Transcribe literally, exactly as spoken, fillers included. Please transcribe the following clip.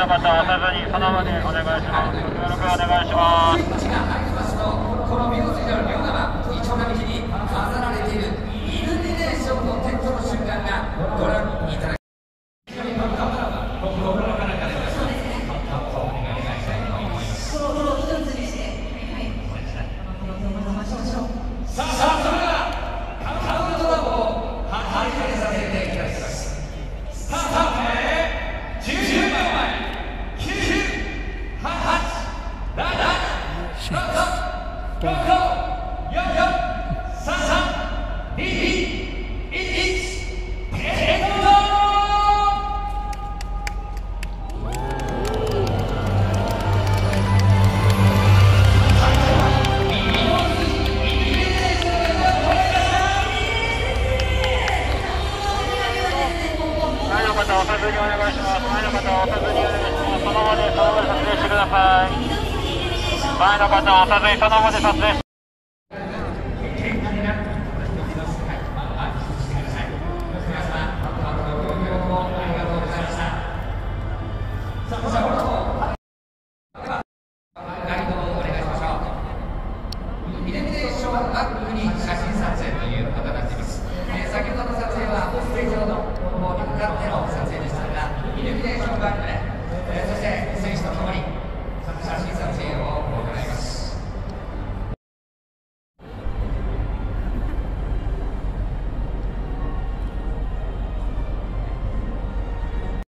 の方は押さずにその場でお願いします。ご協力お願いします。 このミュージカル「両側イチョウ並木」に飾られているイルミネーションの点灯の瞬間がご覧いただきます。 押さずにお願いします。前の方は押さずにお願いします。その場でその場で撮影してください。前の方は押さずにその場で撮影して